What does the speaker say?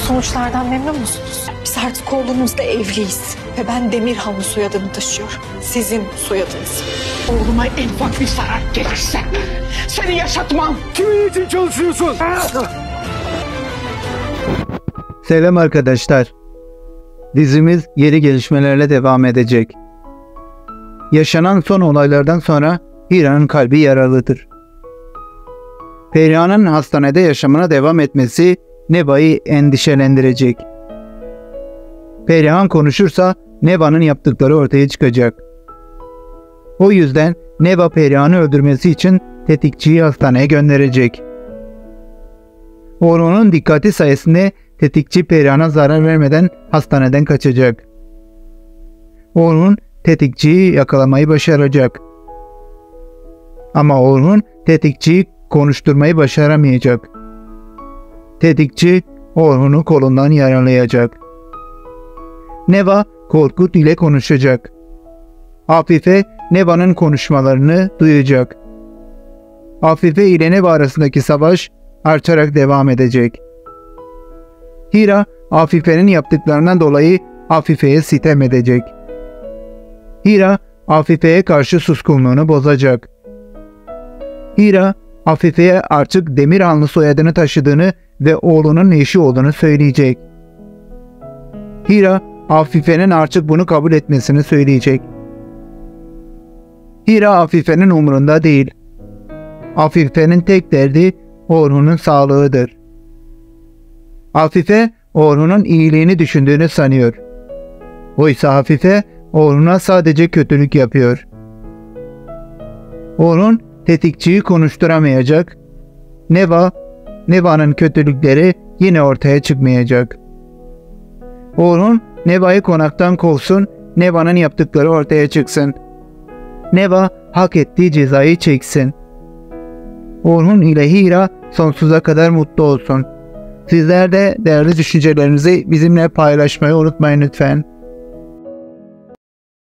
Sonuçlardan memnun musunuz? Biz artık oğlumuzla evliyiz. Ve ben Demirhanlı soyadını taşıyorum. Sizin soyadınız. Oğluma en ufak bir zarar gelirse seni yaşatmam. Kimin için çalışıyorsun? Selam arkadaşlar. Dizimiz yeni gelişmelerle devam edecek. Yaşanan son olaylardan sonra Hira'nın kalbi yaralıdır. Perihan'ın hastanede yaşamına devam etmesi Neva'yı endişelendirecek. Perihan konuşursa Neva'nın yaptıkları ortaya çıkacak. O yüzden Neva Perihan'ı öldürmesi için tetikçiyi hastaneye gönderecek. Orhun'un dikkati sayesinde tetikçi Perihan'a zarar vermeden hastaneden kaçacak. Orhun tetikçiyi yakalamayı başaracak. Ama Orhun tetikçiyi konuşturmayı başaramayacak. Tetikçi Orhun'u kolundan yaralayacak. Neva Korkut ile konuşacak. Afife Neva'nın konuşmalarını duyacak. Afife ile Neva arasındaki savaş artarak devam edecek. Hira, Afife'nin yaptıklarından dolayı Afife'ye sitem edecek. Hira, Afife'ye karşı suskunluğunu bozacak. Hira, Afife'ye artık Demirhanlı soyadını taşıdığını ve oğlunun eşi olduğunu söyleyecek. Hira, Afife'nin artık bunu kabul etmesini söyleyecek. Hira, Afife'nin umurunda değil. Afife'nin tek derdi Orhun'un sağlığıdır. Afife, Orhun'un iyiliğini düşündüğünü sanıyor. Oysa Afife, Orhun'a sadece kötülük yapıyor. Orhun, tetikçiyi konuşturamayacak. Neva'nın kötülükleri yine ortaya çıkmayacak. Orhun, Neva'yı konaktan kovsun, Neva'nın yaptıkları ortaya çıksın. Neva, hak ettiği cezayı çeksin. Orhun ile Hira sonsuza kadar mutlu olsun. Sizler de değerli düşüncelerinizi bizimle paylaşmayı unutmayın lütfen.